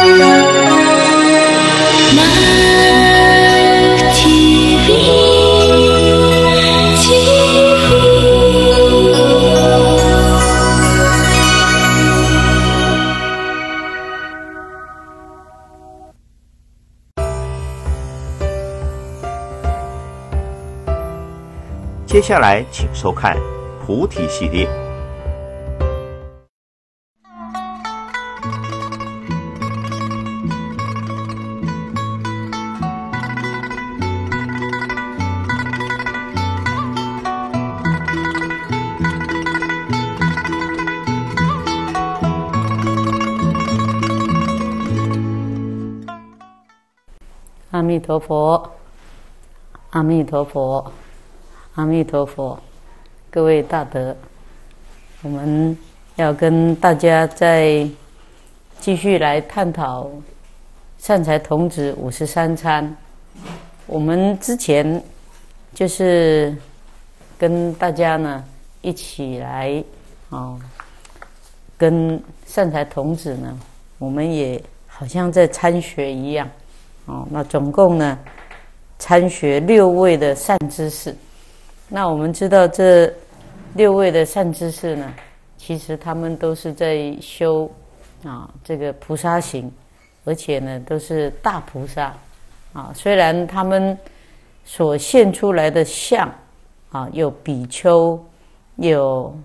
接下来请收看菩提系列。 阿弥陀佛，阿弥陀佛，阿弥陀佛！各位大德，我们要跟大家再继续来探讨善财童子53参。我们之前就是跟大家呢一起来跟善财童子呢，我们也好像在参学一样。那总共呢参学6位的善知识。那我们知道这6位的善知识呢，其实他们都是在修这个菩萨行，而且呢都是大菩萨虽然他们所现出来的相有比丘，有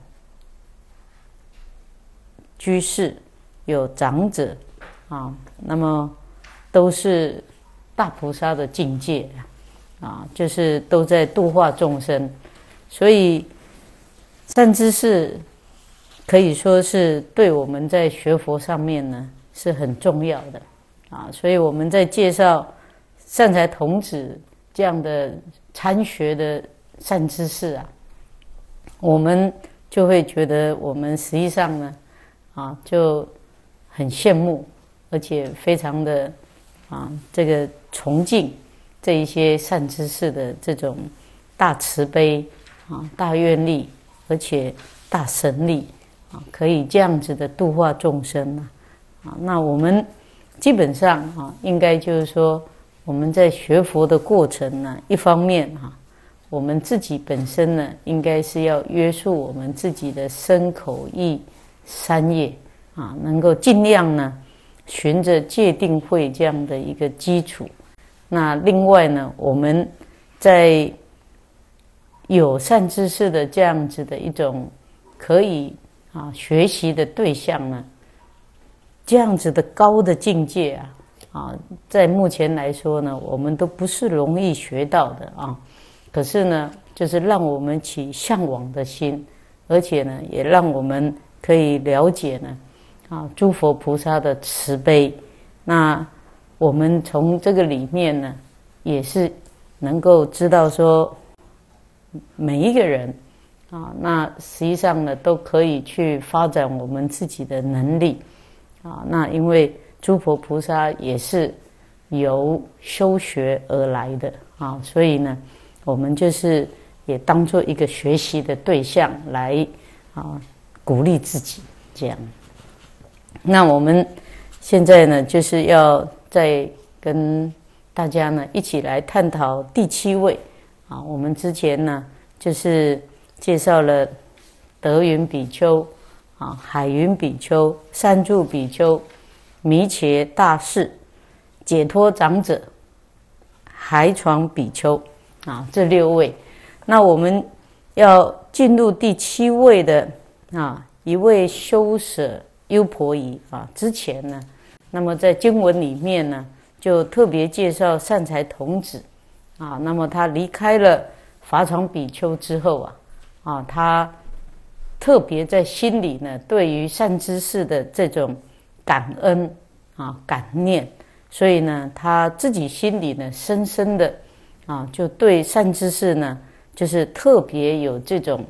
居士，有长者那么都是大菩萨的境界就是都在度化众生。所以善知识可以说是对我们在学佛上面呢是很重要的所以我们在介绍善财童子这样的参学的善知识我们就会觉得我们实际上呢就很羡慕，而且非常的这个崇敬这一些善知识的这种大慈悲大愿力，而且大神力可以这样子的度化众生那我们基本上应该就是说，我们在学佛的过程呢，一方面我们自己本身呢，应该是要约束我们自己的身口意三业能够尽量呢循着戒定慧这样的一个基础。那另外呢，我们在有善知识的这样子的一种可以学习的对象呢，这样子的高的境界在目前来说呢，我们都不是容易学到的可是呢，就是让我们起向往的心，而且呢，也让我们可以了解呢诸佛菩萨的慈悲。那我们从这个里面呢，也是能够知道说，每一个人那实际上呢，都可以去发展我们自己的能力那因为诸佛菩萨也是由修学而来的所以呢，我们就是也当作一个学习的对象来鼓励自己这样。那我们现在呢，就是要再跟大家呢一起来探讨第7位我们之前呢就是介绍了德云比丘海云比丘、善住比丘、弥伽大士、解脱长者、海闯比丘这6位。那我们要进入第7位的一位修舍优婆夷之前呢，那么在经文里面呢，就特别介绍善财童子那么他离开了法场比丘之后他特别在心里呢，对于善知识的这种感恩感念，所以呢，他自己心里呢，深深的就对善知识呢，就是特别有这种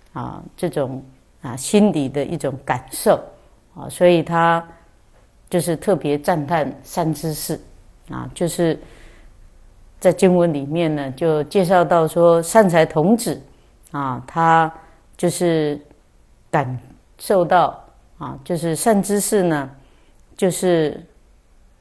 心里的一种感受所以他就是特别赞叹善知识就是在经文里面呢，就介绍到说，善财童子他就是感受到就是善知识呢，就是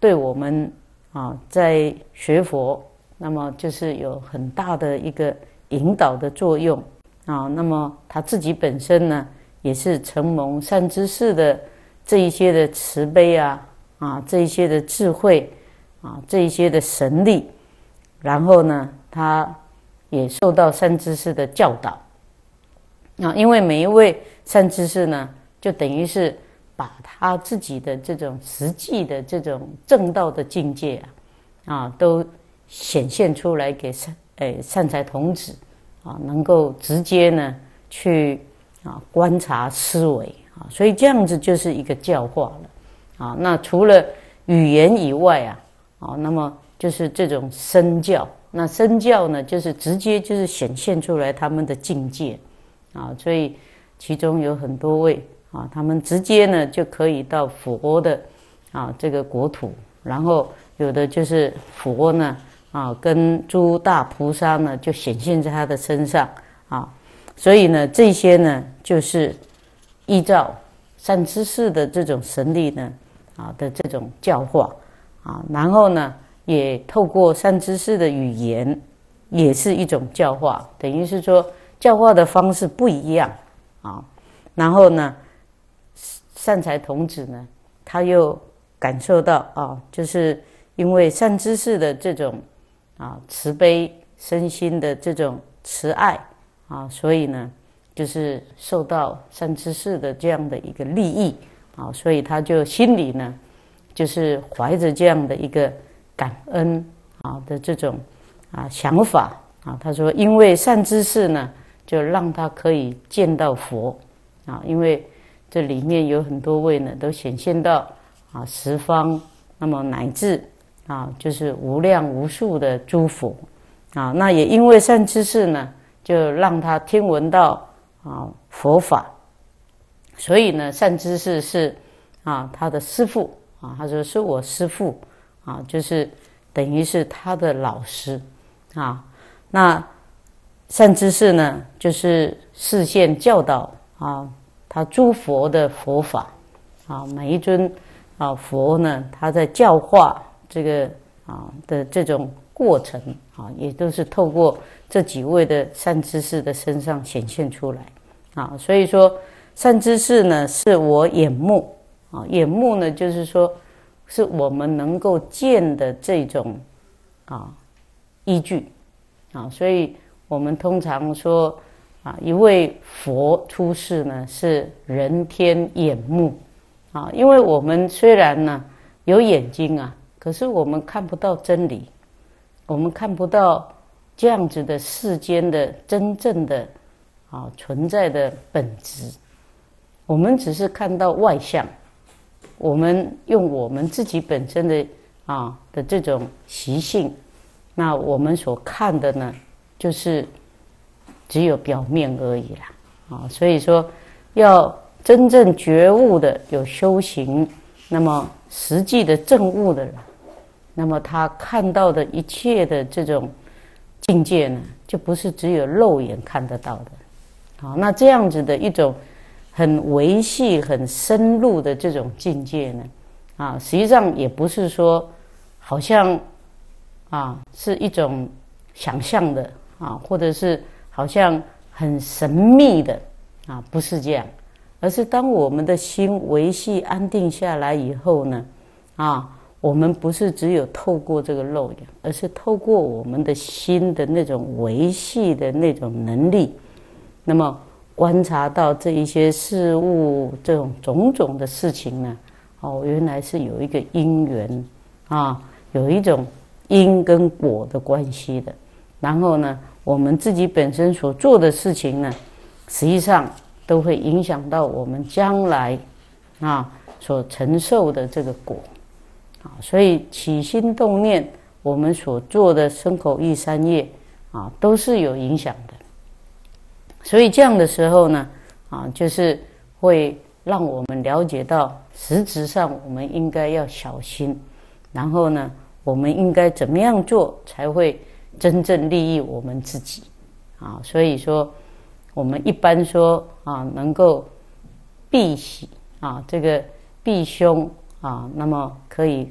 对我们在学佛，那么就是有很大的一个引导的作用那么他自己本身呢，也是承蒙善知识的这一些的慈悲这一些的智慧这一些的神力，然后呢，他也受到善知识的教导因为每一位善知识呢，就等于是把他自己的这种实际的这种正道的境界都显现出来给善财童子能够直接呢去观察思维所以这样子就是一个教化了那除了语言以外那么就是这种身教，那身教呢，就是直接就是显现出来他们的境界所以其中有很多位他们直接呢就可以到佛的这个国土，然后有的就是佛呢跟诸大菩萨呢就显现在他的身上所以呢这些呢就是依照善知识的这种神力呢的这种教化然后呢也透过善知识的语言，也是一种教化，等于是说教化的方式不一样然后呢善财童子呢，他又感受到就是因为善知识的这种慈悲身心的这种慈爱所以呢就是受到善知识的这样的一个利益所以他就心里呢就是怀着这样的一个感恩的这种想法他说因为善知识呢就让他可以见到佛因为这里面有很多位呢都显现到十方，那么乃至就是无量无数的诸佛那也因为善知识呢就让他听闻到佛法，所以呢善知识是他的师父他说是我师父就是等于是他的老师那善知识呢就是示现教导他诸佛的佛法每一尊佛呢他在教化这个的这种过程也都是透过这几位的善知识的身上显现出来所以说善知识呢是我眼目眼目呢就是说是我们能够见的这种依据所以我们通常说一位佛出世呢是人天眼目因为我们虽然呢有眼睛可是我们看不到真理，我们看不到这样子的世间的真正的存在的本质，我们只是看到外相，我们用我们自己本身的的这种习性，那我们所看的呢就是只有表面而已啦所以说要真正觉悟的有修行，那么实际的证悟的人，那么他看到的一切的这种境界呢就不是只有肉眼看得到的那这样子的一种很维系很深入的这种境界呢实际上也不是说好像是一种想象的或者是好像很神秘的不是这样，而是当我们的心维系安定下来以后呢我们不是只有透过这个肉眼，而是透过我们的心的那种维系的那种能力，那么观察到这一些事物这种种种的事情呢原来是有一个因缘有一种因跟果的关系的，然后呢我们自己本身所做的事情呢实际上都会影响到我们将来所承受的这个果所以起心动念我们所做的身口意三业都是有影响的，所以这样的时候呢就是会让我们了解到实质上我们应该要小心，然后呢我们应该怎么样做才会真正利益我们自己所以说我们一般说能够避喜这个避凶那么可以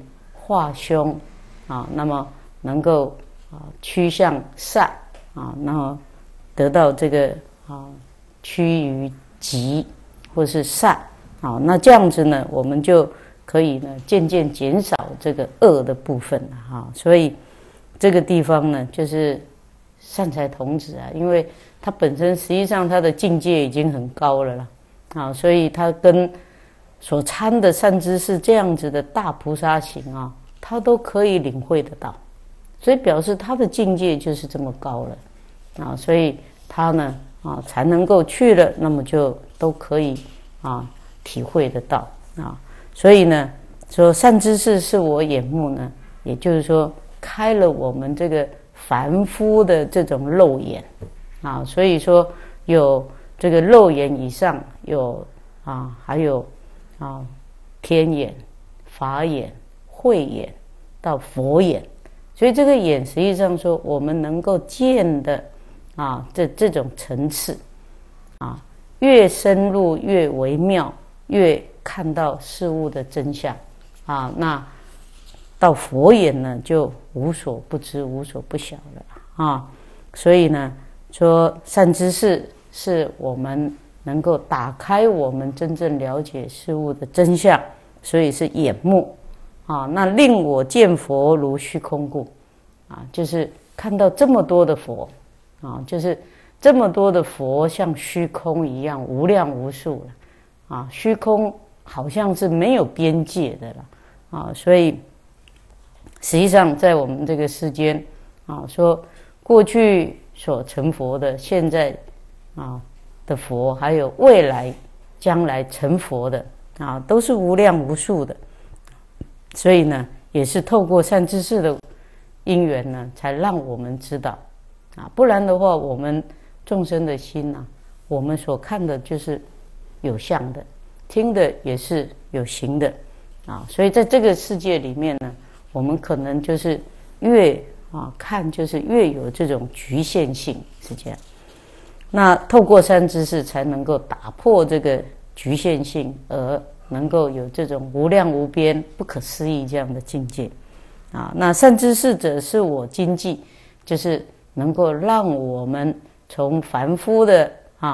化凶啊，那么能够趋向善啊，然后得到这个趋于极或是善啊，那这样子呢，我们就可以呢渐渐减少这个恶的部分啊。所以这个地方呢，就是善财童子啊，因为他本身实际上他的境界已经很高了啦啊，所以他跟所参的善知识这样子的大菩萨行啊，他都可以领会得到，所以表示他的境界就是这么高了啊，所以他呢才能够去了，那么就都可以体会得到啊。所以呢，说善知识是我眼目呢，也就是说开了我们这个凡夫的这种肉眼啊，所以说有这个肉眼以上，有还有天眼、法眼、慧眼到佛眼，所以这个眼实际上说我们能够见的这种层次越深入越微妙，越看到事物的真相那到佛眼呢就无所不知无所不晓了所以呢说善知识是我们能够打开我们真正了解事物的真相，所以是眼目那令我见佛如虚空故就是看到这么多的佛就是这么多的佛像虚空一样无量无数了虚空好像是没有边界的了所以实际上在我们这个世间说过去所成佛的，现在的佛，还有未来将来成佛的都是无量无数的，所以呢也是透过善知识的因缘呢，才让我们知道不然的话我们众生的心我们所看的就是有相的，听的也是有形的所以在这个世界里面呢，我们可能就是越看就是越有这种局限性，是这样。那透过善知识才能够打破这个局限性，而能够有这种无量无边不可思议这样的境界那善知识者是我经济，就是能够让我们从凡夫的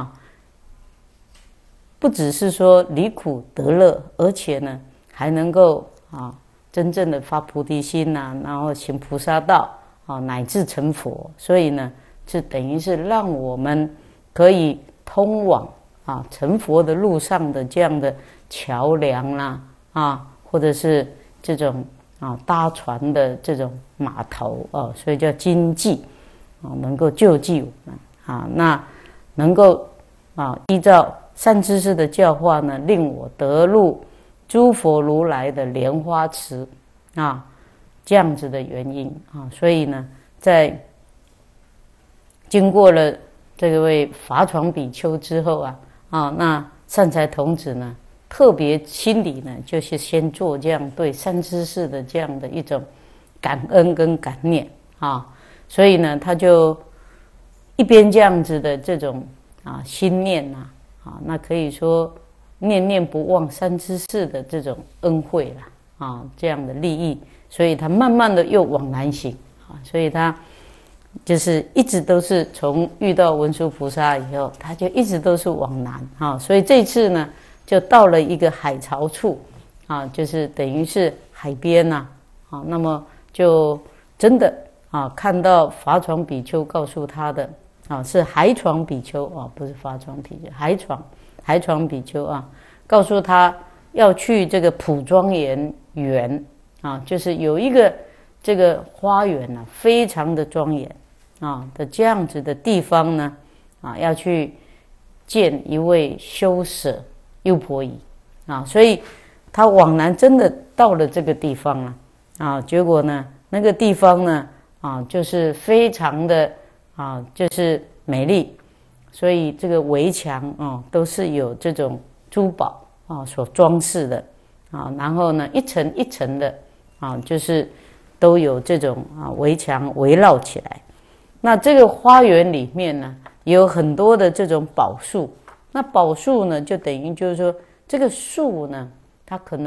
不只是说离苦得乐，而且呢还能够真正的发菩提心然后行菩萨道乃至成佛。所以呢是等于是让我们可以通往成佛的路上的这样的桥梁啦或者是这种搭船的这种码头所以叫经济能够救济我们那能够依照善知识的教化呢，令我得入诸佛如来的莲花池这样子的原因所以呢在经过了这位法床比丘之后那善财童子呢特别心里呢就是先做这样对善知识的这样的一种感恩跟感念所以呢他就一边这样子的这种心念那可以说念念不忘善知识的这种恩惠啦这样的利益，所以他慢慢的又往南行所以他就是一直都是从遇到文殊菩萨以后，他就一直都是往南所以这次呢就到了一个海潮处就是等于是海边那么就真的看到法床比丘告诉他的是海床比丘不是法床比丘，海床比丘告诉他要去这个普庄严园就是有一个这个花园非常的庄严的这样子的地方呢要去见一位修舍优婆夷所以他往南真的到了这个地方结果呢那个地方呢就是非常的就是美丽，所以这个围墙都是有这种珠宝所装饰的然后呢一层一层的就是都有这种围墙围绕起来。那这个花园里面呢也有很多的这种宝树，那宝树呢就等于就是说这个树呢它可能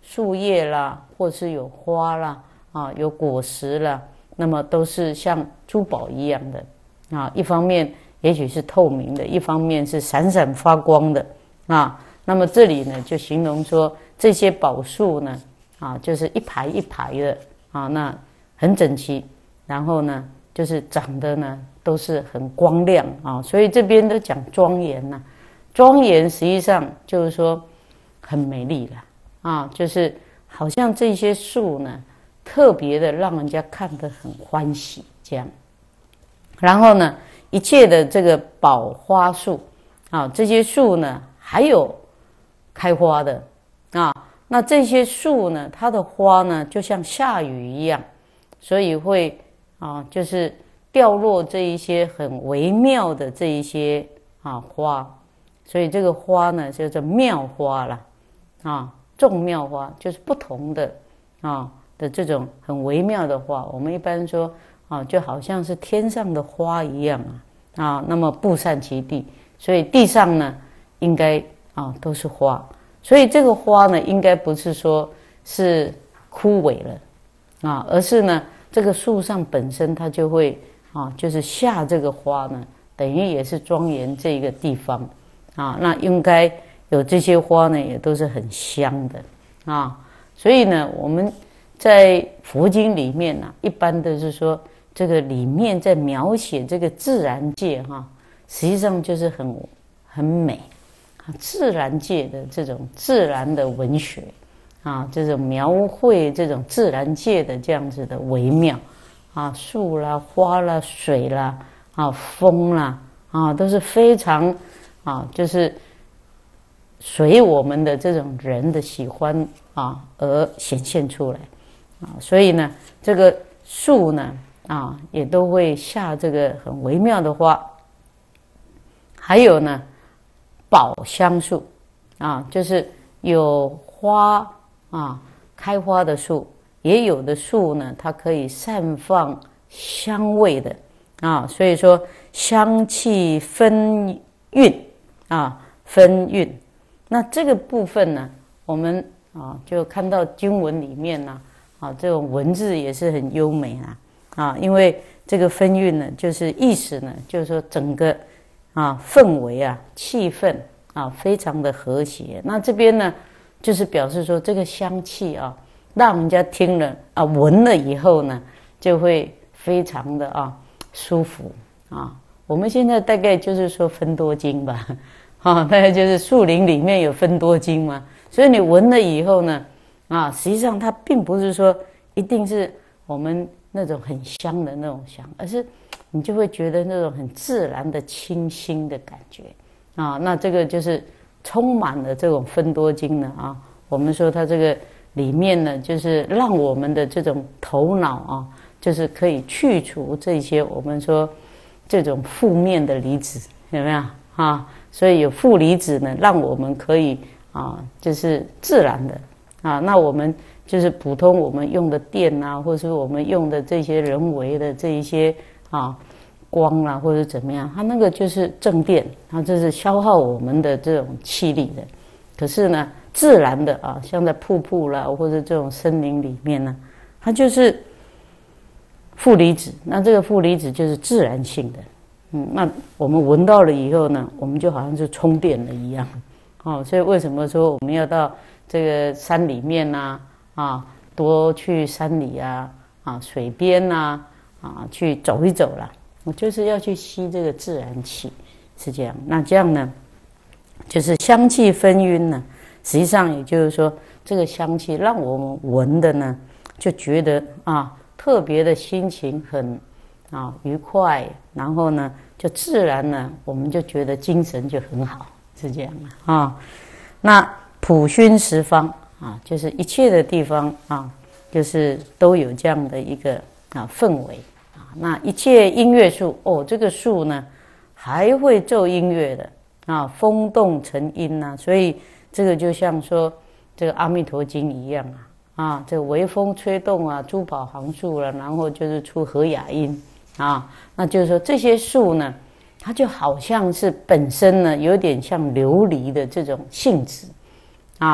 树叶啦，或是有花啦，啊，有果实啦，那么都是像珠宝一样的啊。一方面也许是透明的，一方面是闪闪发光的啊。那么这里呢，就形容说这些宝树呢，啊，就是一排一排的啊，那很整齐，然后呢，就是长得呢都是很光亮啊，所以这边都讲庄严呐。庄严实际上就是说很美丽了啊，就是好像这些树呢，特别的让人家看得很欢喜这样。然后呢，一切的这个宝花树啊，这些树呢还有开花的啊，那这些树呢，它的花呢就像下雨一样，所以会啊，就是掉落这一些很微妙的这一些啊花，所以这个花呢叫做妙花啦啊，众妙花就是不同的啊的这种很微妙的花。我们一般说啊，就好像是天上的花一样啊，那么布散其地，所以地上呢应该啊都是花，所以这个花呢应该不是说是枯萎了啊，而是呢这个树上本身它就会啊，就是下这个花呢，等于也是庄严这个地方啊，那应该有这些花呢，也都是很香的啊。所以呢，我们在佛经里面呢，一般都是说这个里面在描写这个自然界哈，实际上就是很美啊，自然界的这种自然的文学啊，这种描绘这种自然界的这样子的微妙啊，树啦、花啦、水啦啊、风啦啊，都是非常啊，就是随我们的这种人的喜欢啊而显现出来啊，所以呢，这个树呢啊也都会下这个很微妙的花，还有呢宝香树啊，就是有花啊开花的树，也有的树呢它可以散放香味的啊，所以说香气分韵啊，分韵。那这个部分呢，我们啊就看到经文里面呢啊，这种文字也是很优美啊，因为这个分韵呢，就是意思呢，就是说整个啊氛围啊气氛啊非常的和谐。那这边呢，就是表示说这个香气啊，让人家听了啊闻了以后呢，就会非常的啊舒服啊。我们现在大概就是说芬多精吧。大概就是树林里面有芬多精嘛，所以你闻了以后呢，啊，实际上它并不是说一定是我们那种很香的那种香，而是你就会觉得那种很自然的清新的感觉啊。那这个就是充满了这种芬多精呢啊。我们说它这个里面呢，就是让我们的这种头脑啊，就是可以去除这些我们说这种负面的离子，有没有啊？所以有负离子呢，让我们可以啊，就是自然的啊。那我们就是普通我们用的电啊，或者是我们用的这些人为的这一些啊光啊，或者怎么样，它那个就是正电，它这是消耗我们的这种气力的。可是呢，自然的啊，像在瀑布啦，或者这种森林里面呢，它就是负离子。那这个负离子就是自然性的。那我们闻到了以后呢，我们就好像是充电了一样，所以为什么说我们要到这个山里面啊，多去山里啊，水边啊，去走一走啦，我就是要去吸这个自然气，是这样。那这样呢，就是香气分晕呢，实际上也就是说，这个香气让我们闻的呢，就觉得啊，特别的心情很愉快，然后呢，就自然呢，我们就觉得精神就很好，是这样啊。那普熏十方啊，就是一切的地方啊，就是都有这样的一个氛围啊。那一切音乐树哦，这个树呢还会奏音乐的啊，风动成音啊，所以这个就像说这个《阿弥陀经》一样啊，这个微风吹动啊，珠宝行树了，然后就是出和雅音。那就是说这些树呢，它就好像是本身呢有点像琉璃的这种性质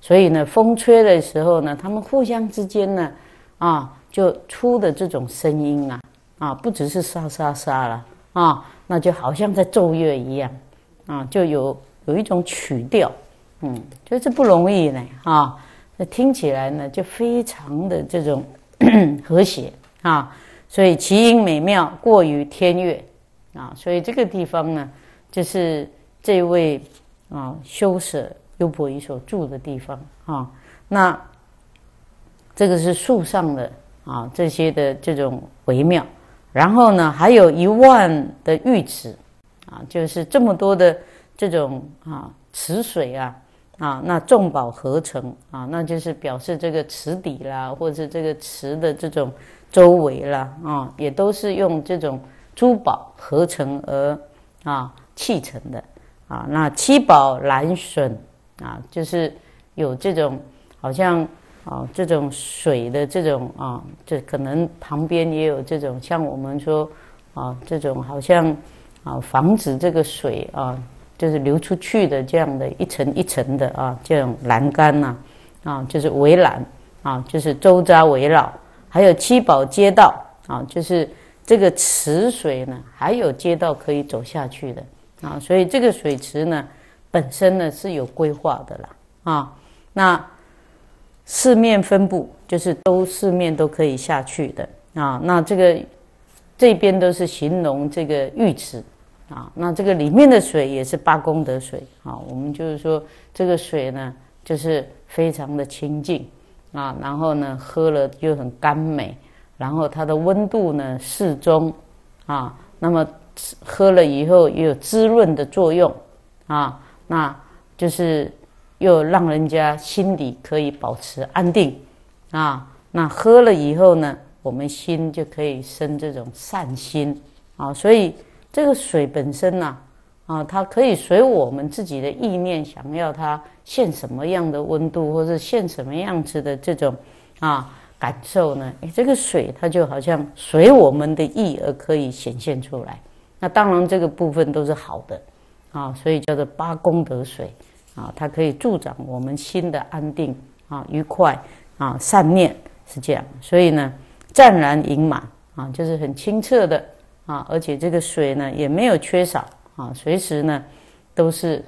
所以呢，风吹的时候呢，它们互相之间呢，就出的这种声音不只是沙沙沙了那就好像在奏乐一样就有一种曲调，就这不容易呢那听起来呢就非常的这种和谐所以其音美妙，过于天乐所以这个地方呢，就是这位修舍优婆夷所住的地方那这个是树上的这些的这种微妙，然后呢还有10000的浴池就是这么多的这种池水那众宝合成那就是表示这个池底啦，或者这个池的这种周围啦也都是用这种珠宝合成而砌成的那七宝蓝笋就是有这种好像这种水的这种这可能旁边也有这种像我们说这种好像防止这个水就是流出去的这样的一层一层的这种栏杆就是围栏就是周匝围绕，还有七宝街道就是这个池水呢还有街道可以走下去的所以这个水池呢本身呢是有规划的啦那四面分布就是四面都可以下去的那这边都是形容这个浴池那这个里面的水也是8功德水我们就是说这个水呢就是非常的清净然后呢喝了就很甘美，然后它的温度呢适中那么喝了以后也有滋润的作用那就是又让人家心里可以保持安定那喝了以后呢，我们心就可以生这种善心所以这个水本身它可以随我们自己的意念，想要它现什么样的温度，或是现什么样子的这种感受呢？这个水它就好像随我们的意而可以显现出来。那当然这个部分都是好的所以叫做8功德水它可以助长我们心的安定愉快善念，是这样。所以呢湛然盈满就是很清澈的而且这个水呢也没有缺少随时呢都是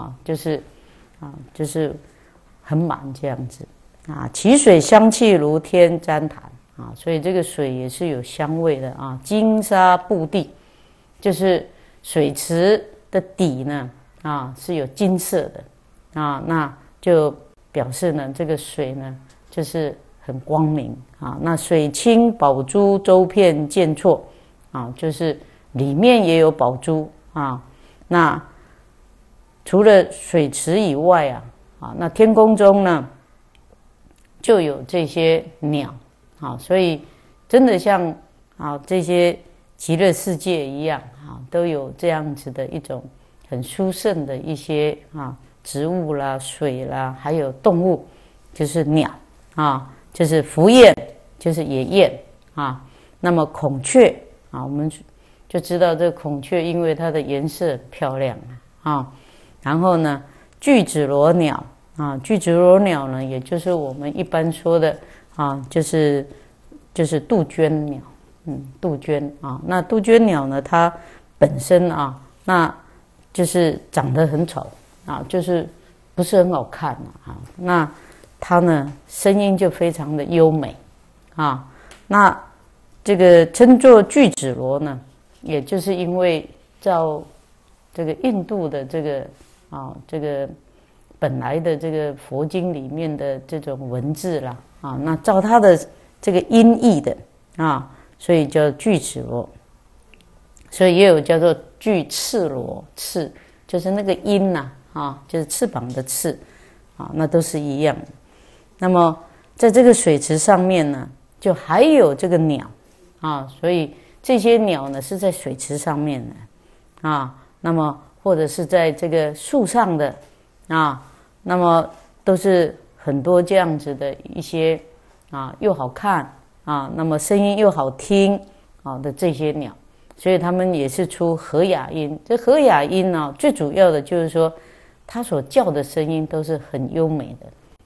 就是很满这样子其水香气如天旃檀所以这个水也是有香味的金沙布地，就是水池的底呢是有金色的那就表示呢这个水呢就是很光明那水清宝珠周遍见错就是里面也有宝珠那除了水池以外那天空中呢就有这些鸟所以真的像这些极乐世界一样都有这样子的一种很殊胜的一些植物啦、水啦，还有动物，就是鸟就是福雁，就是野雁那么孔雀我们就知道这个孔雀因为它的颜色很漂亮然后呢巨紫罗鸟巨紫罗鸟呢也就是我们一般说的就是杜鹃鸟杜鹃那杜鹃鸟呢它本身那就是长得很丑就是不是很好看那它呢声音就非常的优美那这个称作巨紫罗呢，也就是因为照这个印度的这个本来的这个佛经里面的这种文字啦那照它的这个音译的所以叫巨紫罗，所以也有叫做巨翅罗，翅就是那个音就是翅膀的翅那都是一样的。那么在这个水池上面呢就还有这个鸟所以这些鸟呢是在水池上面的那么或者是在这个树上的那么都是很多这样子的一些又好看那么声音又好听的这些鸟，所以他们也是出和雅音。这和雅音最主要的就是说它所叫的声音都是很优美的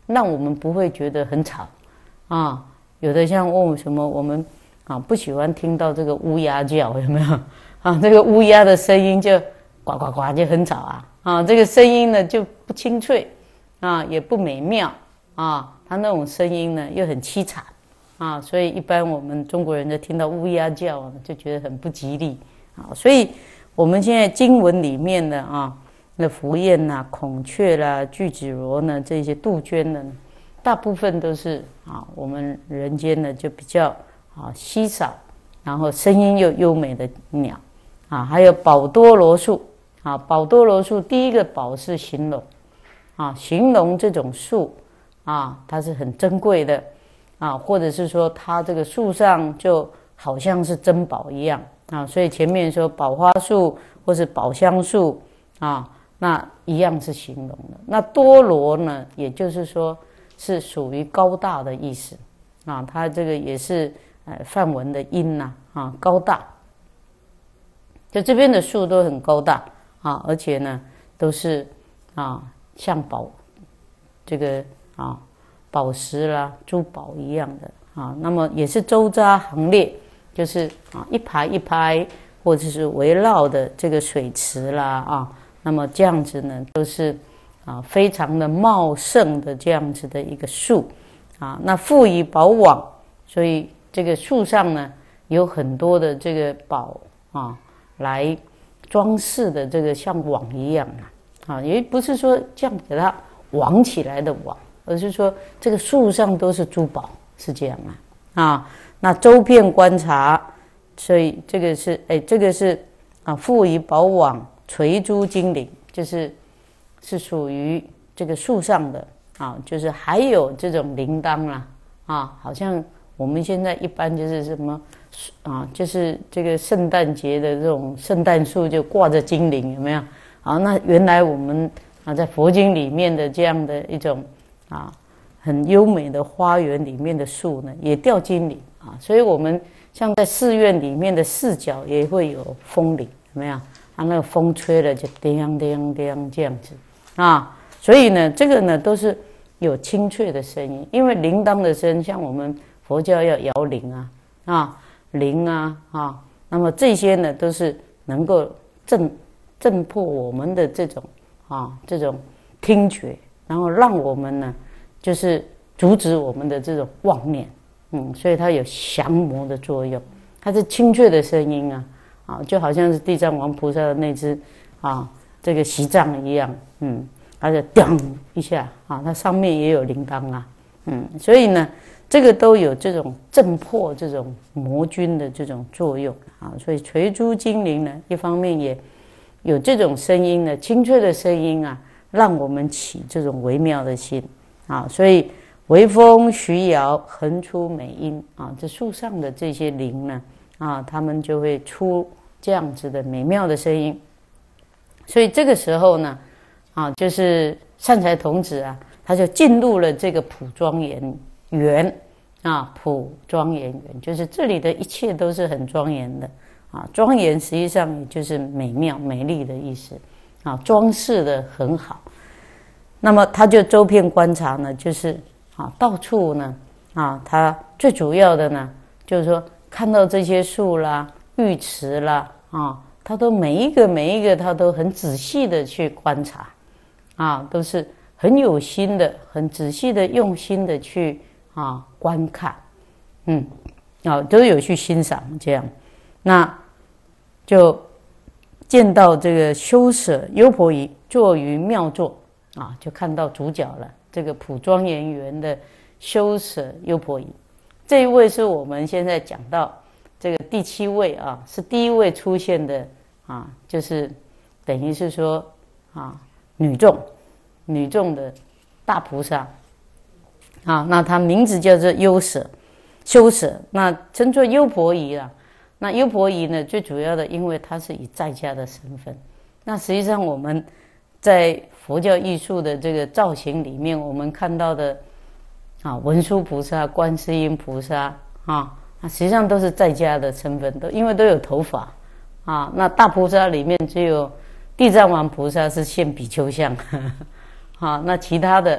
让我们不会觉得很吵啊。有的像问我什么，我们不喜欢听到这个乌鸦叫，有没有啊？这个乌鸦的声音就呱呱呱，就很吵这个声音呢就不清脆也不美妙它那种声音呢又很凄惨所以一般我们中国人就听到乌鸦叫就觉得很不吉利所以我们现在经文里面的那凫雁啦、孔雀啦、巨子罗呢，这些杜鹃呢，大部分都是我们人间呢就比较稀少，然后声音又优美的鸟还有宝多罗树宝多罗树第一个宝是形容形容这种树它是很珍贵的或者是说它这个树上就好像是珍宝一样所以前面说宝花树或是宝香树那一样是形容的。那多罗呢，也就是说是属于高大的意思它这个也是梵文的音高大，就这边的树都很高大而且呢都是像这个宝石啦、珠宝一样的那么也是周匝行列，就是一排一排或者是围绕的这个水池啦那么这样子呢都是非常的茂盛的这样子的一个树那附以宝网，所以这个树上呢有很多的这个宝来装饰的，这个像网一样也不是说这样给它网起来的网，而是说这个树上都是珠宝，是这样那周遍观察，所以这个是附以宝网垂珠精灵，就是属于这个树上的就是还有这种铃铛啦好像我们现在一般就是什么就是这个圣诞节的这种圣诞树就挂着精灵，有没有那原来我们在佛经里面的这样的一种很优美的花园里面的树呢也吊精灵所以我们像在寺院里面的四角也会有风铃，有没有那个风吹了就叮叮叮这样子所以呢这个呢都是有清脆的声音，因为铃铛的声，像我们佛教要摇铃铃那么这些呢都是能够震破我们的这种听觉，然后让我们呢就是阻止我们的这种妄念所以它有降魔的作用，它是清脆的声音就好像是地藏王菩萨的那只这个席杖一样它就咚一下它上面也有铃铛所以呢这个都有这种震破这种魔君的这种作用所以垂珠精灵呢一方面也有这种声音呢，清脆的声音让我们起这种微妙的心所以微风徐摇横出美音这树上的这些灵呢它们就会出这样子的美妙的声音。所以这个时候呢就是善财童子他就进入了这个普庄严园普庄严园就是这里的一切都是很庄严的庄严实际上也就是美妙美丽的意思装饰的很好。那么他就周遍观察呢，就是到处呢他最主要的呢就是说看到这些树啦、浴池啦他都每一个他都很仔细的去观察都是很有心的、很仔细的、用心的去观看都有去欣赏这样。那就见到这个修舍优婆夷坐于妙座就看到主角了，这个普庄严园的修舍优婆夷。这一位是我们现在讲到这个第7位是第一位出现的就是等于是说女众的大菩萨那他名字叫做修舍，那称作优婆夷那优婆夷呢，最主要的因为他是以在家的身份。那实际上我们在佛教艺术的这个造型里面，我们看到的文殊菩萨、观世音菩萨实际上都是在家的身份，因为都有头发那大菩萨里面只有地藏王菩萨是现比丘相那其他的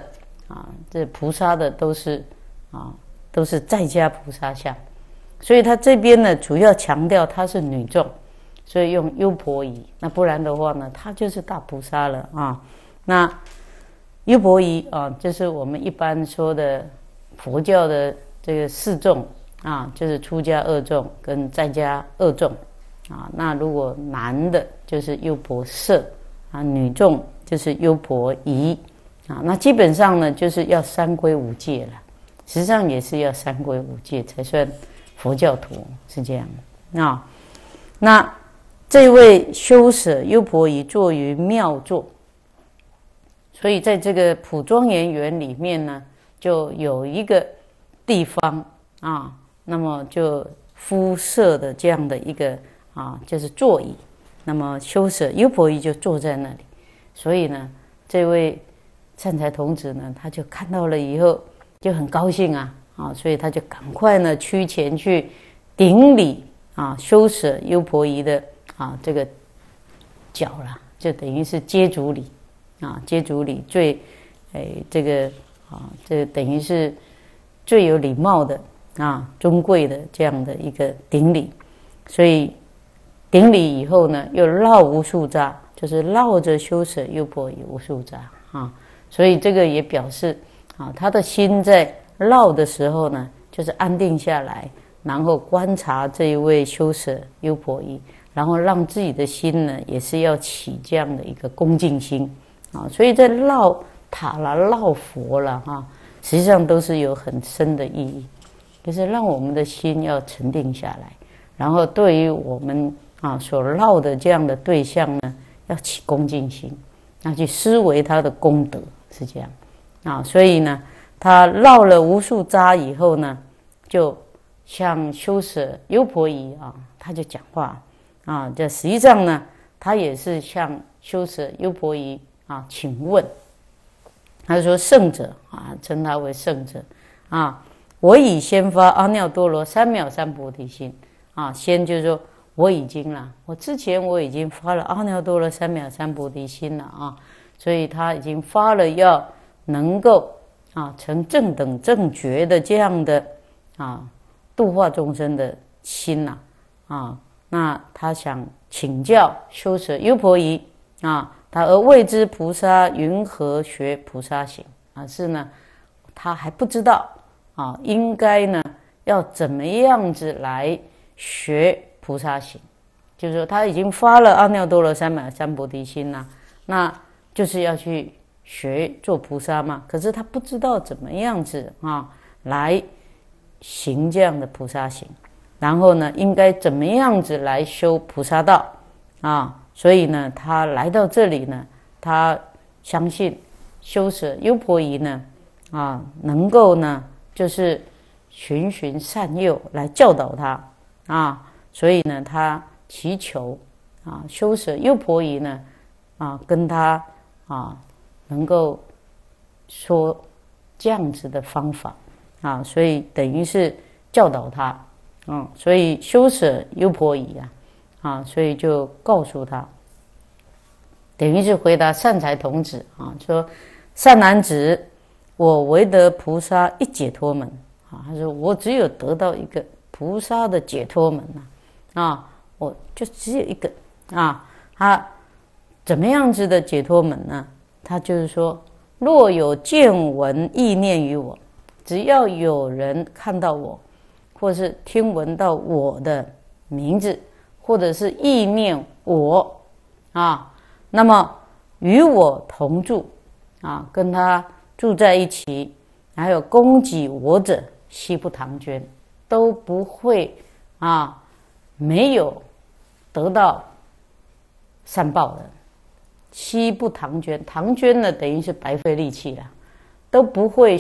这菩萨的都是在家菩萨相，所以他这边呢主要强调他是女众，所以用优婆夷，那不然的话呢，他就是大菩萨了啊。那优婆夷就是我们一般说的佛教的这个四众就是出家二众跟在家二众那如果男的就是优婆塞女众就是优婆夷那基本上呢就是要三归五戒了，实际上也是要三归五戒才算佛教徒，是这样那这位修舍优婆夷坐于妙座，所以在这个普庄严园里面呢，就有一个地方那么就敷设的这样的一个就是座椅，那么修舍优婆夷就坐在那里。所以呢，这位善财童子呢，他就看到了以后就很高兴所以他就赶快呢趋前去顶礼修舍优婆夷的这个脚了，就等于是接足礼接足礼最这个这等于是最有礼貌的尊贵的这样的一个顶礼。所以顶礼以后呢，又绕无数匝，就是绕着修舍优婆夷无数匝所以这个也表示他的心在绕的时候呢，就是安定下来，然后观察这一位修舍优婆夷，然后让自己的心呢也是要起这样的一个恭敬心所以在绕塔啦、绕佛啦实际上都是有很深的意义，就是让我们的心要沉定下来，然后对于我们所绕的这样的对象呢，要起恭敬心，要去思维他的功德，是这样所以呢，他绕了无数匝以后呢，就向修舍优婆夷他就讲话这实际上呢，他也是向修舍优婆夷请问。他说：“圣者称他为圣者我已先发阿耨多罗三藐三菩提心先就是说我已经了，我之前我已经发了阿耨多罗三藐三菩提心了所以他已经发了要能够成正等正觉的这样的度化众生的心那他想请教修舍优婆夷他而谓之菩萨云何学菩萨行是呢，他还不知道应该呢要怎么样子来学菩萨行，就是说他已经发了阿耨多罗三藐三菩提心那就是要去学做菩萨嘛，可是他不知道怎么样子来行这样的菩萨行，然后呢应该怎么样子来修菩萨道所以呢他来到这里呢，他相信修舍优婆夷呢能够呢就是循循善诱来教导他所以呢他祈求修舍优婆夷呢跟他能够说这样子的方法所以等于是教导他所以修舍优婆夷所以就告诉他，等于是回答善财童子说：善男子，我唯得菩萨一解脱门他说我只有得到一个菩萨的解脱门我就只有一个他怎么样子的解脱门呢？他就是说，若有见闻意念于我，只要有人看到我，或是听闻到我的名字，或者是意念我那么与我同住跟他住在一起，还有供给我者，悉不唐捐，都不会没有得到善报的。悉不唐捐，唐捐呢等于是白费力气了，都不会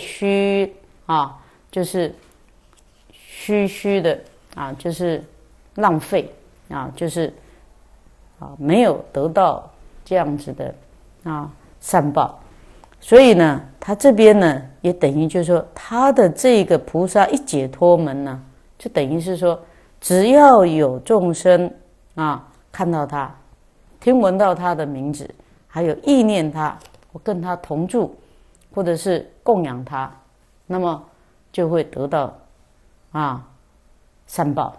就是虚的就是浪费就是没有得到这样子的善报。所以呢他这边呢也等于就是说，他的这个菩萨一解脱门呢，就等于是说，只要有众生看到他，听闻到他的名字，还有意念他，我跟他同住， 或者是供养他，那么就会得到善报。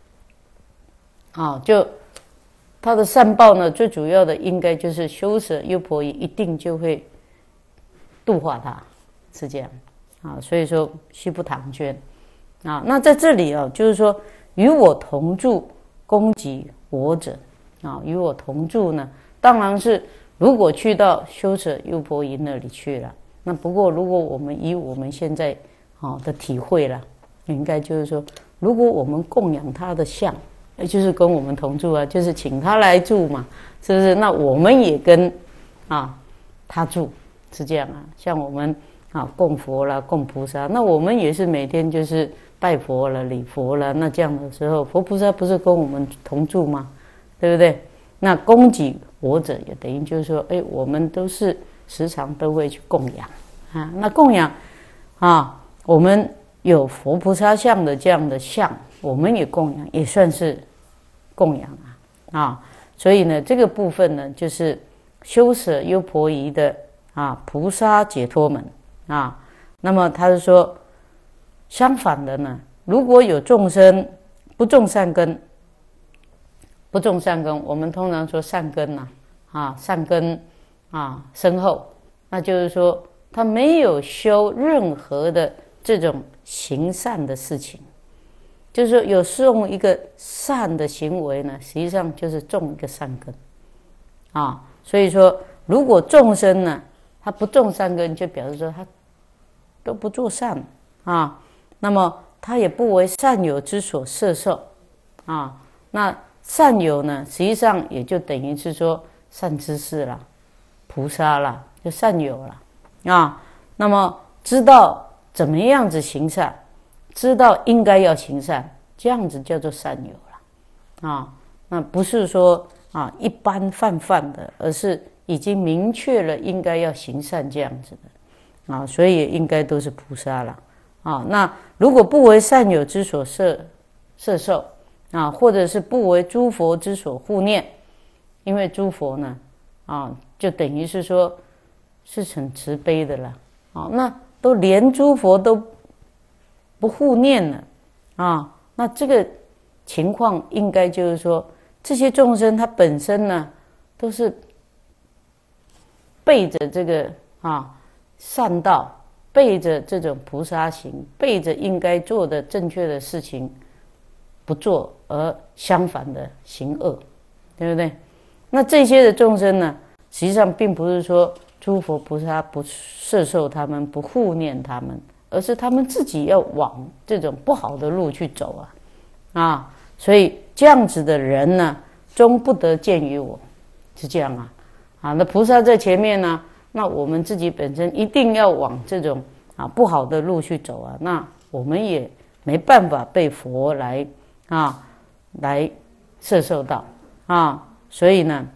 就他的善报呢，最主要的应该就是修舍优婆夷一定就会度化他，是这样所以说须不唐捐那在这里就是说与我同住供给我者与我同住呢，当然是如果去到修舍优婆夷那里去了，那不过如果我们以我们现在的体会了，应该就是说，如果我们供养他的像，就是跟我们同住就是请他来住嘛，是不是？那我们也跟他住，是这样像我们供佛啦、供菩萨，那我们也是每天就是拜佛了、礼佛了，那这样的时候，佛菩萨不是跟我们同住吗？对不对？那供给我者也等于就是说，我们都是时常都会去供养那供养我们有佛菩萨像的这样的像，我们也供养，也算是供养所以呢，这个部分呢，就是修舍优婆夷的菩萨解脱门那么他是说，相反的呢，如果有众生不种善根，我们通常说善根善根深厚，那就是说他没有修任何的这种行善的事情，就是说有种一个善的行为呢，实际上就是种一个善根所以说如果众生呢他不种善根，就表示说他都不做善那么他也不为善友之所摄受那善友呢，实际上也就等于是说善知识啦、菩萨啦，就善友啦那么知道怎么样子行善，知道应该要行善，这样子叫做善友了那不是说一般泛的，而是已经明确了应该要行善这样子的所以应该都是菩萨了那如果不为善友之所摄受或者是不为诸佛之所护念，因为诸佛呢就等于是说是很慈悲的了那都连诸佛都不护念了那这个情况应该就是说，这些众生他本身呢都是背着这个善道，背着这种菩萨行，背着应该做的正确的事情不做，而相反的行恶，对不对？那这些的众生呢，实际上并不是说诸佛菩萨不摄受他们，不护念他们，而是他们自己要往这种不好的路去走所以这样子的人呢，终不得见于我，是这样那菩萨在前面呢，那我们自己本身一定要往这种不好的路去走那我们也没办法被佛来摄受到所以呢，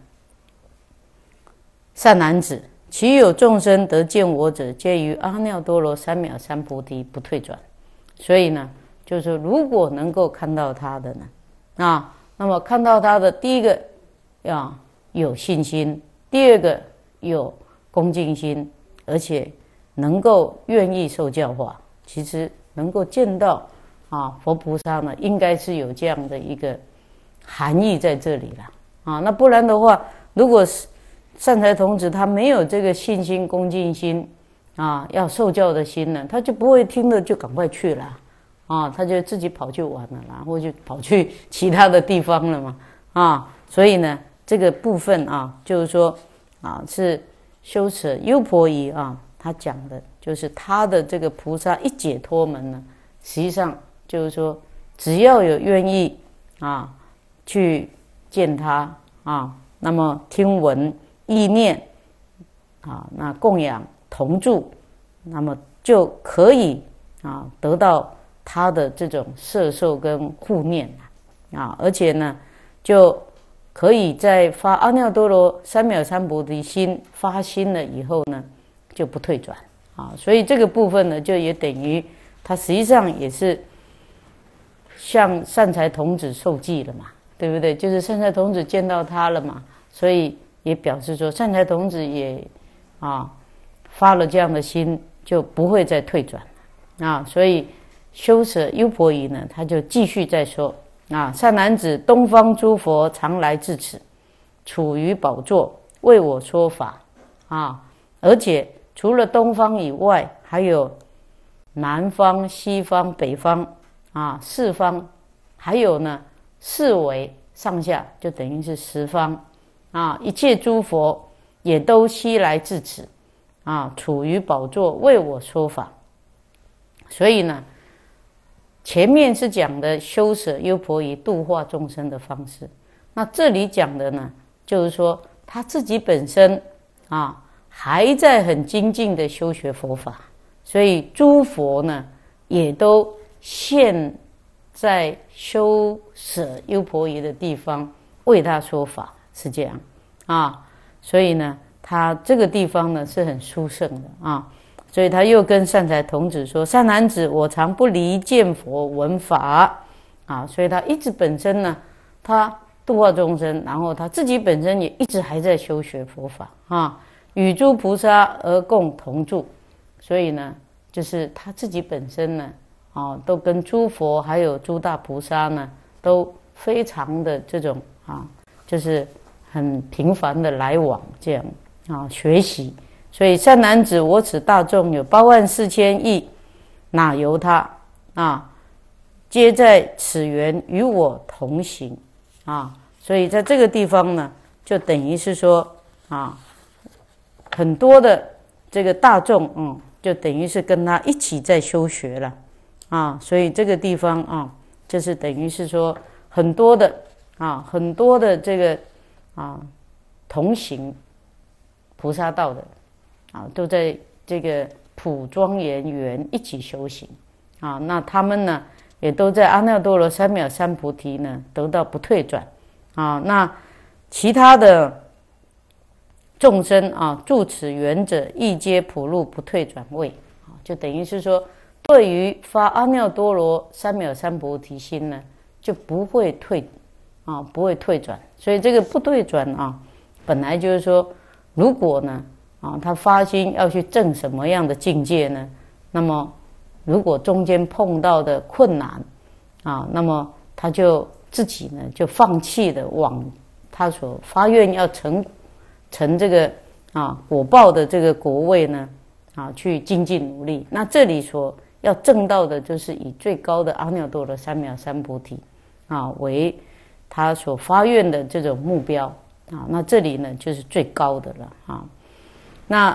善男子，其有众生得见我者，皆于阿耨多罗三藐三菩提不退转。所以呢，就是说如果能够看到他的呢那么看到他的，第一个要有信心，第二个有恭敬心，而且能够愿意受教化。其实能够见到佛菩萨呢，应该是有这样的一个含义在这里了那不然的话，如果善财童子他没有这个信心、恭敬心要受教的心呢，他就不会听了就赶快去了他就自己跑去玩了啦，或者跑去其他的地方了嘛所以呢，这个部分就是说是修舍优婆夷他讲的就是他的这个菩萨一解脱门呢，实际上就是说只要有愿意去见他那么听闻意念那供养同住，那么就可以得到他的这种摄受跟护念而且呢就可以在发阿耨多罗三藐三菩提心发心了以后呢，就不退转所以这个部分呢，就也等于他实际上也是向善财童子受记了嘛，对不对？就是善财童子见到他了嘛，所以也表示说善财童子也发了这样的心，就不会再退转啊。所以修舍优婆夷呢，他就继续再说啊：善男子，东方诸佛常来至此，处于宝座，为我说法啊。而且除了东方以外，还有南方、西方、北方啊，四方，还有呢四维上下，就等于是十方啊。一切诸佛也都悉来至此啊，处于宝座，为我说法。所以呢，前面是讲的修舍优婆夷度化众生的方式，那这里讲的呢，就是说他自己本身啊，还在很精进的修学佛法，所以诸佛呢也都现在修舍优婆夷的地方为他说法，是这样啊。所以呢，他这个地方呢是很殊胜的啊。所以他又跟善财童子说：善男子，我常不离见佛闻法啊。所以他一直本身呢，他度化众生，然后他自己本身也一直还在修学佛法啊，与诸菩萨而共同住。所以呢，就是他自己本身呢啊，都跟诸佛还有诸大菩萨呢都非常的这种啊，就是很频繁的来往这样啊，学习。所以善男子，我此大众有84000亿，哪由他啊？皆在此缘与我同行啊。所以在这个地方呢，就等于是说啊，很多的这个大众就等于是跟他一起在修学了啊。所以这个地方啊，就是等于是说很多的这个啊同行菩萨道的啊，都在这个普庄严园一起修行啊。那他们呢，也都在阿耨多罗三藐三菩提呢得到不退转啊。那其他的众生啊，住此园者，亦皆普入不退转位啊。就等于是说，对于发阿耨多罗三藐三菩提心呢，就不会退啊，不会退转。所以这个不退转啊，本来就是说，如果呢啊，他发心要去证什么样的境界呢？那么如果中间碰到的困难啊，那么他就自己呢就放弃的往他所发愿要成这个啊果报的这个果位呢啊去精进努力。那这里所要证到的就是以最高的阿耨多罗三藐三菩提啊为他所发愿的这种目标啊。那这里呢就是最高的了啊。那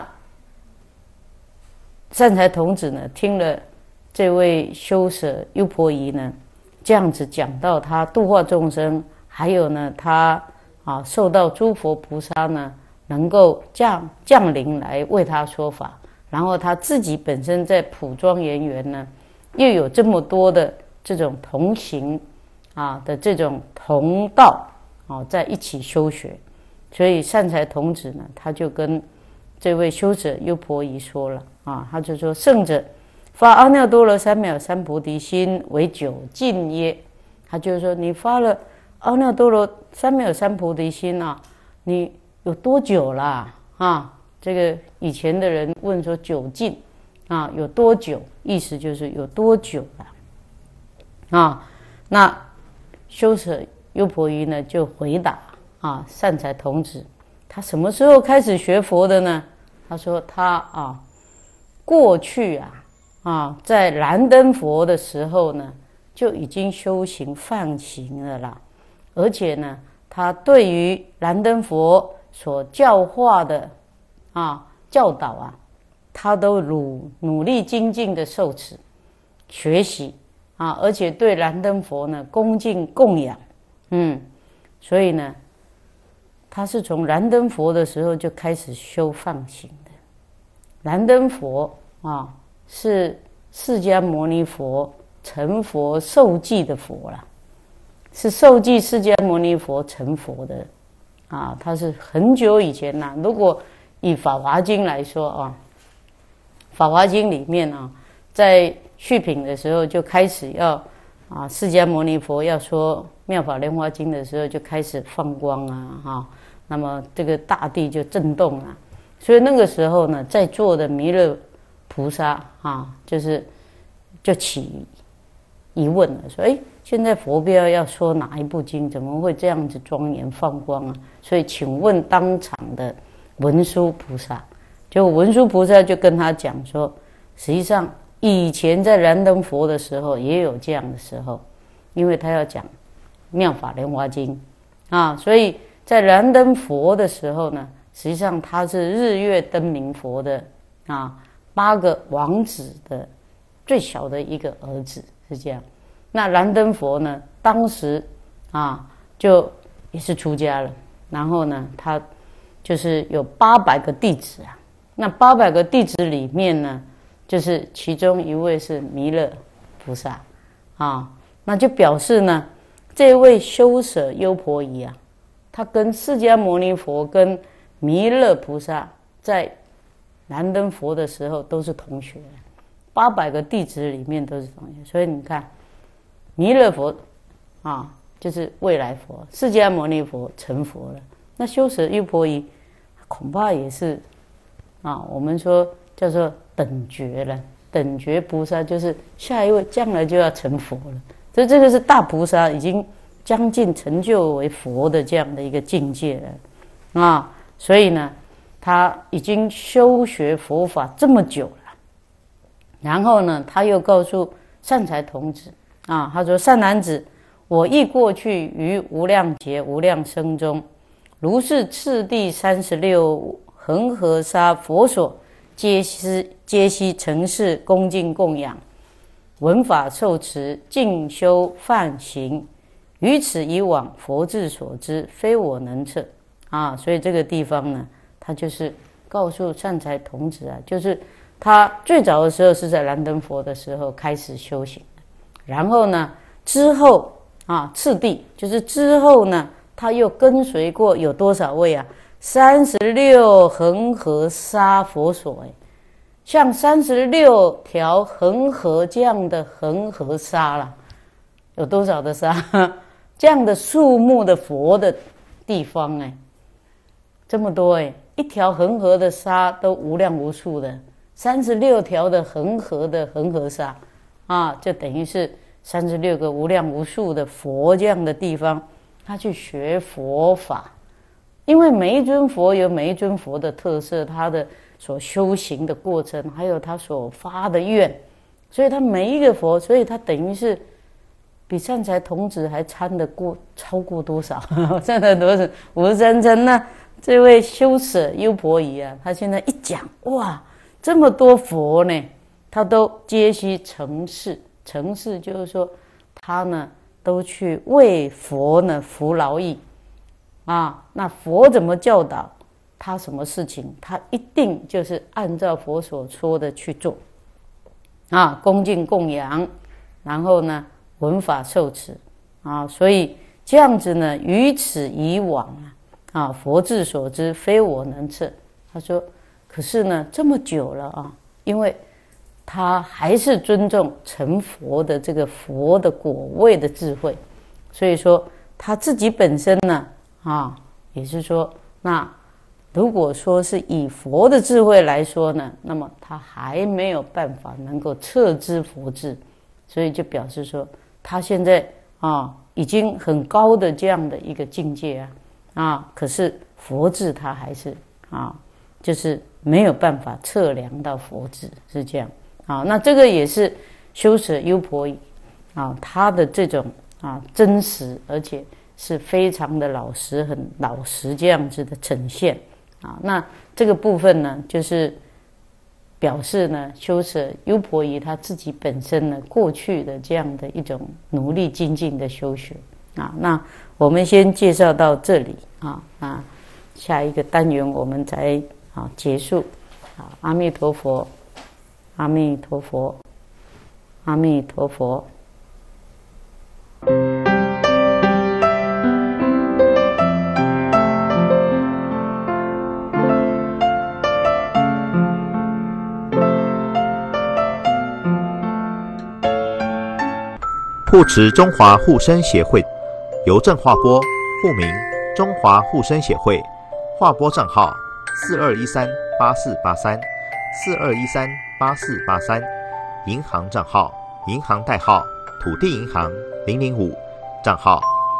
善财童子呢，听了这位修舍优婆夷呢这样子讲到他度化众生，还有呢他啊受到诸佛菩萨呢能够降临来为他说法，然后他自己本身在普庄严园呢又有这么多的这种同行啊的这种同道啊在一起修学，所以善财童子呢他就跟这位修舍优婆夷说了啊，他就说：圣者发阿耨多罗三藐三菩提心为久尽耶。他就是说，你发了阿耨多罗三藐三菩提心啊，你有多久啦？啊，这个以前的人问说久尽啊，有多久？意思就是有多久了啊？那修舍优婆夷呢就回答啊，善财童子，他什么时候开始学佛的呢？他说他啊，过去在燃灯佛的时候呢，就已经修行放行了啦。而且呢，他对于燃灯佛所教化的教导他都努力精进的受持学习而且对燃灯佛呢恭敬供养，所以呢。他是从燃灯佛的时候就开始修放行的。燃灯佛是释迦牟尼佛成佛受记的佛啦，是受记释迦牟尼佛成佛的他是很久以前如果以法华经来说法华经里面在续品的时候就开始要释迦牟尼佛要说妙法莲华经的时候就开始放光那么这个大地就震动了所以那个时候呢，在座的弥勒菩萨啊，就起疑问了，说：哎，现在佛标要说哪一部经，怎么会这样子庄严放光啊？所以请问当场的文殊菩萨，就文殊菩萨就跟他讲说，实际上以前在燃灯佛的时候也有这样的时候，因为他要讲妙法莲华经啊，所以在燃灯佛的时候呢，实际上他是日月灯明佛的8个王子的最小的一个儿子，是这样。那燃灯佛呢，当时就也是出家了，然后呢，他就是有800个弟子啊。那800个弟子里面呢，就是其中一位是弥勒菩萨那就表示呢，这位修舍优婆夷啊，他跟释迦牟尼佛跟弥勒菩萨在燃灯佛的时候都是同学，800个弟子里面都是同学。所以你看，弥勒佛就是未来佛，释迦牟尼佛成佛了，那修舍优婆夷恐怕也是我们说叫做等觉了，等觉菩萨就是下一位将来就要成佛了，所以这个是大菩萨已经将近成就为佛的这样的一个境界了所以呢，他已经修学佛法这么久了，然后呢，他又告诉善财童子他说：善男子，我亦过去于无量劫无量生中，如是次第36恒河沙佛所，皆悉承事恭敬供养，闻法受持，静修梵行，于此以往，佛智所知，非我能测所以这个地方呢，他就是告诉善财童子就是他最早的时候是在燃灯佛的时候开始修行的，然后呢，之后次第就是之后呢，他又跟随过有多少位36恒河沙佛所像36条恒河这样的恒河沙啦，有多少的沙？这样的数目的佛的地方这么多一条恒河的沙都无量无数的，36条的恒河的恒河沙就等于是36个无量无数的佛这样的地方，他去学佛法。因为每一尊佛有每一尊佛的特色，他的所修行的过程，还有他所发的愿，所以他每一个佛，所以他等于是比善财童子还超过多少？善财童子53参，那这位修舍优婆夷他现在一讲，哇，这么多佛呢，他都皆悉承事。承事就是说，他呢都去为佛呢服劳役那佛怎么教导他什么事情，他一定就是按照佛所说的去做恭敬供养，然后呢闻法受持所以这样子呢，于此以往佛智所知，非我能测。他说，可是呢这么久了因为他还是尊重成佛的这个佛的果位的智慧，所以说他自己本身呢也是说，那如果说是以佛的智慧来说呢，那么他还没有办法能够测知佛智，所以就表示说他现在已经很高的这样的一个境界可是佛智他还是就是没有办法测量到佛智，是这样那这个也是修舍优婆夷他的这种真实，而且是非常的老实，很老实这样子的呈现那这个部分呢，就是表示呢，修舍优婆夷他自己本身呢过去的这样的一种努力精进的修学那我们先介绍到这里那下一个单元我们才结束阿弥陀佛，阿弥陀佛，阿弥陀佛。 护持中华护生协会邮政划拨户名中华护生协会，划拨账号4213 42138483，银行账号银行代号土地银行005，账号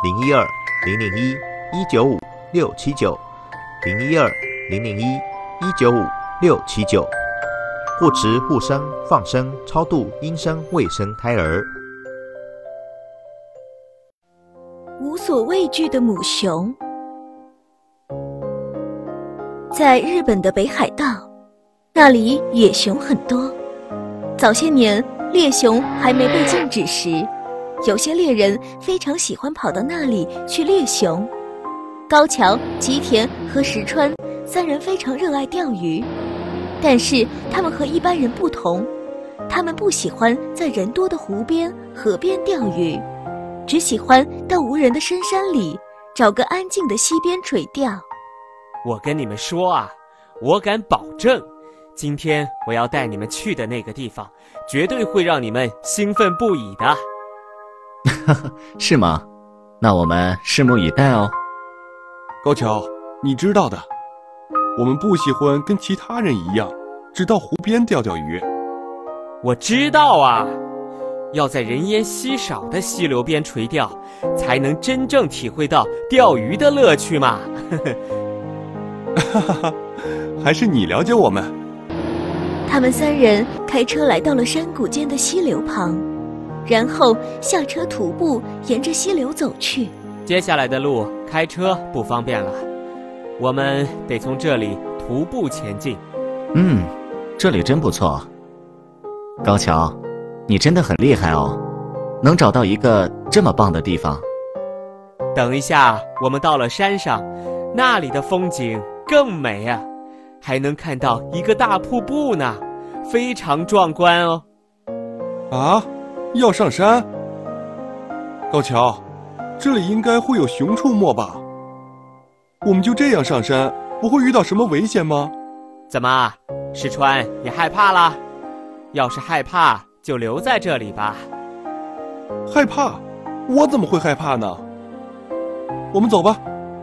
012001195679，012001195679，护持护生放生超度阴生未生胎儿。 无所畏惧的母熊。在日本的北海道，那里野熊很多。早些年猎熊还没被禁止时，有些猎人非常喜欢跑到那里去猎熊。高桥、吉田和石川三人非常热爱钓鱼，但是他们和一般人不同，他们不喜欢在人多的湖边、河边钓鱼，只喜欢到无人的深山里找个安静的溪边垂钓。 我跟你们说啊，我敢保证，今天我要带你们去的那个地方，绝对会让你们兴奋不已的。 是吗？那我们拭目以待哦。 高桥，你知道的，我们不喜欢跟其他人一样，只到湖边钓钓鱼。 我知道啊，要在人烟稀少的溪流边垂钓，才能真正体会到钓鱼的乐趣嘛。 还是你了解我们。 他们三人开车来到了山谷间的溪流旁，然后下车徒步沿着溪流走去。 接下来的路开车不方便了，我们得从这里徒步前进。 这里真不错。高桥，你真的很厉害哦，能找到一个这么棒的地方。 等一下，我们到了山上，那里的风景更美啊，还能看到一个大瀑布呢，非常壮观哦。 啊，要上山？高桥，这里应该会有熊出没吧？我们就这样上山，不会遇到什么危险吗？ 怎么，石川，你害怕了？要是害怕，就留在这里吧。 害怕？我怎么会害怕呢？我们走吧。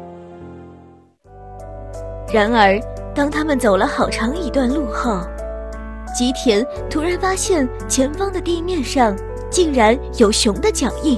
然而，当他们走了好长一段路后，吉田突然发现前方的地面上竟然有熊的脚印。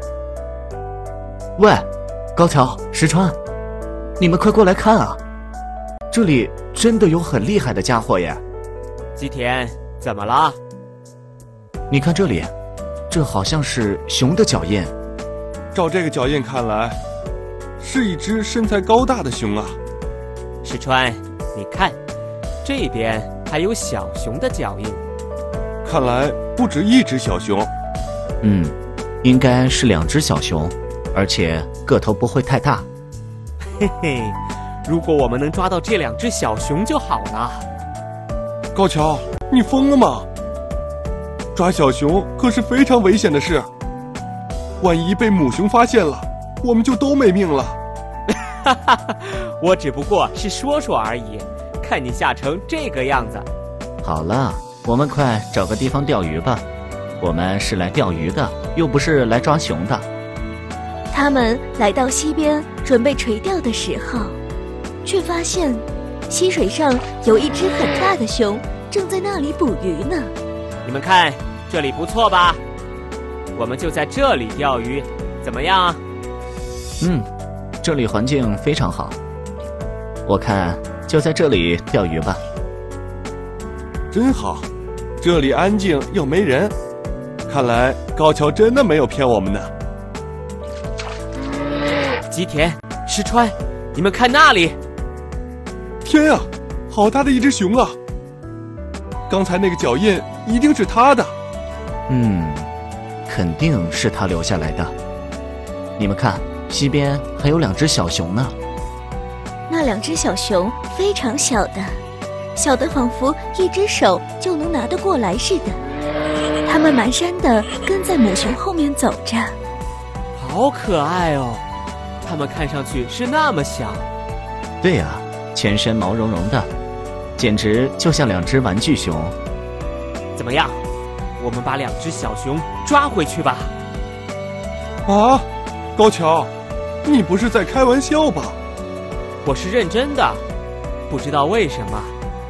喂，高桥、石川，你们快过来看啊！这里真的有很厉害的家伙耶！ 吉田，怎么了？ 你看这里，这好像是熊的脚印。 照这个脚印看来，是一只身材高大的熊啊。 石川，你看，这边还有小熊的脚印。 看来不止一只小熊。 应该是2只小熊，而且个头不会太大。 嘿嘿，如果我们能抓到这2只小熊就好了。 高桥，你疯了吗？抓小熊可是非常危险的事，万一被母熊发现了，我们就都没命了。 我只不过是说说而已，看你吓成这个样子。 好了，我们快找个地方钓鱼吧。我们是来钓鱼的，又不是来抓熊的。 他们来到溪边准备垂钓的时候，却发现溪水上有一只很大的熊正在那里捕鱼呢。 你们看，这里不错吧？我们就在这里钓鱼，怎么样？ 这里环境非常好，我看就在这里钓鱼吧。 真好，这里安静又没人，看来高桥真的没有骗我们呢。 吉田、石川，你们看那里！ 天啊，好大的一只熊啊！刚才那个脚印一定是他的。 肯定是他留下来的。你们看，溪边还有2只小熊呢。 那2只小熊非常小的，小的仿佛一只手就能拿得过来似的。它们蹒跚地跟在母熊后面走着。 好可爱哦，它们看上去是那么小。 对呀，全身毛茸茸的，简直就像2只玩具熊。 怎么样，我们把2只小熊抓回去吧。 啊，高桥，你不是在开玩笑吧？ 我是认真的，不知道为什么，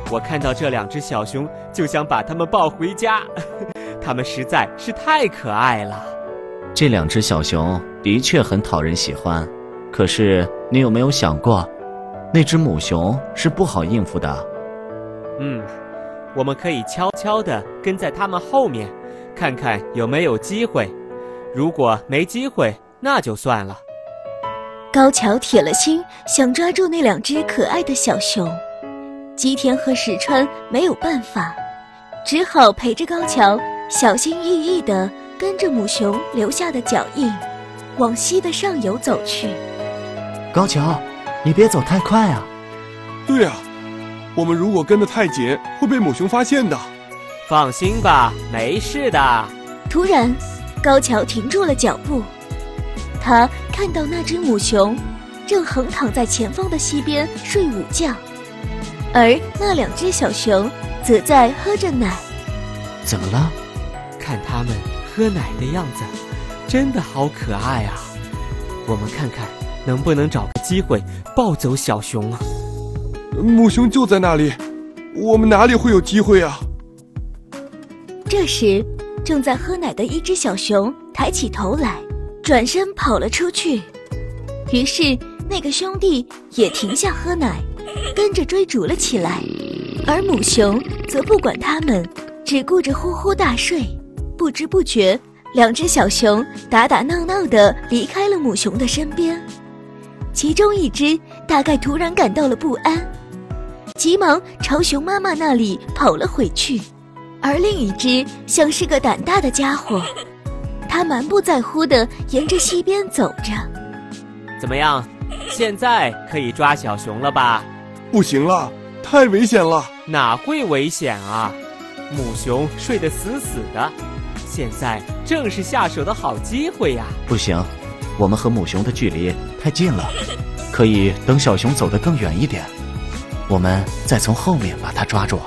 我看到这2只小熊就想把它们抱回家，它们实在是太可爱了。 这2只小熊的确很讨人喜欢，可是你有没有想过，那只母熊是不好应付的。 我们可以悄悄地跟在它们后面，看看有没有机会。如果没机会，那就算了。 高桥铁了心想抓住那2只可爱的小熊，吉田和石川没有办法，只好陪着高桥小心翼翼地跟着母熊留下的脚印往溪的上游走去。 高桥，你别走太快啊！ 对啊，我们如果跟得太紧，会被母熊发现的。 放心吧，没事的。 突然，高桥停住了脚步，他看到那只母熊正横躺在前方的溪边睡午觉，而那2只小熊则在喝着奶。 怎么了？ 看它们喝奶的样子，真的好可爱啊！我们看看能不能找个机会抱走小熊啊？ 母熊就在那里，我们哪里会有机会啊？ 这时，正在喝奶的一只小熊抬起头来，转身跑了出去。于是，那个兄弟也停下喝奶，跟着追逐了起来。而母熊则不管他们，只顾着呼呼大睡。不知不觉，2只小熊打打闹闹地离开了母熊的身边。其中一只大概突然感到了不安，急忙朝熊妈妈那里跑了回去。而另一只像是个胆大的家伙，它满不在乎地沿着溪边走着。 怎么样，现在可以抓小熊了吧？ 不行了，太危险了。 哪会危险啊？母熊睡得死死的，现在正是下手的好机会呀。 不行，我们和母熊的距离太近了，可以等小熊走得更远一点，我们再从后面把它抓住。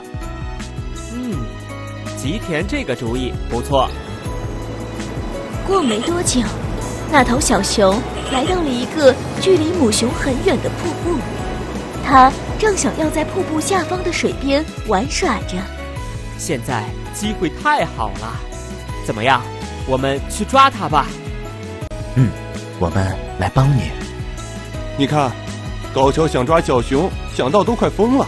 吉田这个主意不错。 过没多久，那头小熊来到了一个距离母熊很远的瀑布，它正想要在瀑布下方的水边玩耍着。 现在机会太好了，怎么样，我们去抓它吧？ 我们来帮你。 你看，高桥想抓小熊，想到都快疯了。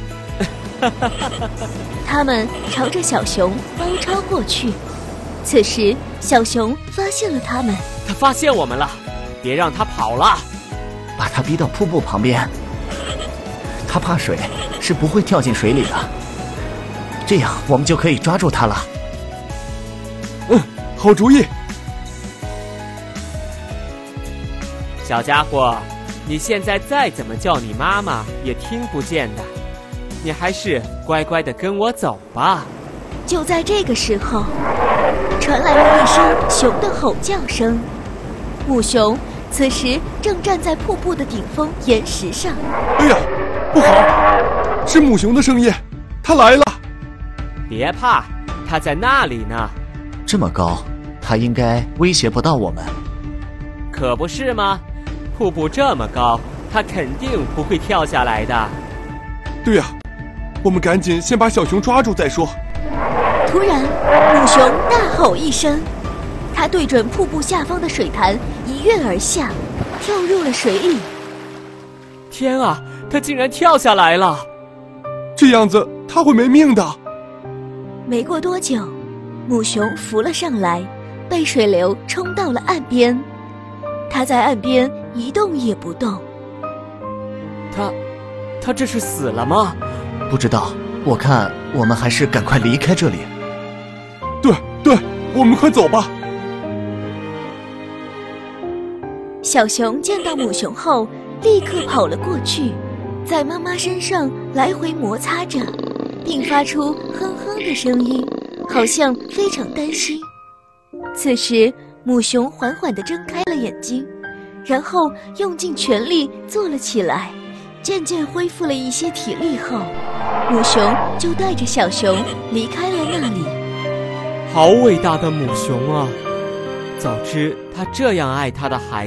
他们朝着小熊包抄过去。此时，小熊发现了他们。 它发现我们了，别让它跑了。 把它逼到瀑布旁边。它怕水，是不会跳进水里的。这样我们就可以抓住它了。 好主意。 小家伙，你现在再怎么叫你妈妈也听不见的，你还是乖乖的跟我走吧。 就在这个时候，传来了一声熊的吼叫声。母熊此时正站在瀑布的顶峰岩石上。 哎呀，不好，是母熊的声音，它来了。 别怕，它在那里呢。 这么高，它应该威胁不到我们。 可不是吗？瀑布这么高，它肯定不会跳下来的。 对呀，我们赶紧先把小熊抓住再说。 突然，母熊大吼一声，它对准瀑布下方的水潭一跃而下，跳入了水里。 天啊，它竟然跳下来了！ 这样子它会没命的。 没过多久，母熊浮了上来，被水流冲到了岸边。它在岸边一动也不动。 它这是死了吗？ 不知道，我看我们还是赶快离开这里。 对，我们快走吧。 小熊见到母熊后，立刻跑了过去，在妈妈身上来回摩擦着，并发出哼哼的声音，好像非常担心。此时，母熊缓缓地睁开了眼睛，然后用尽全力坐了起来，渐渐恢复了一些体力后，母熊就带着小熊离开了那里。 好伟大的母熊啊！早知它这样爱它的孩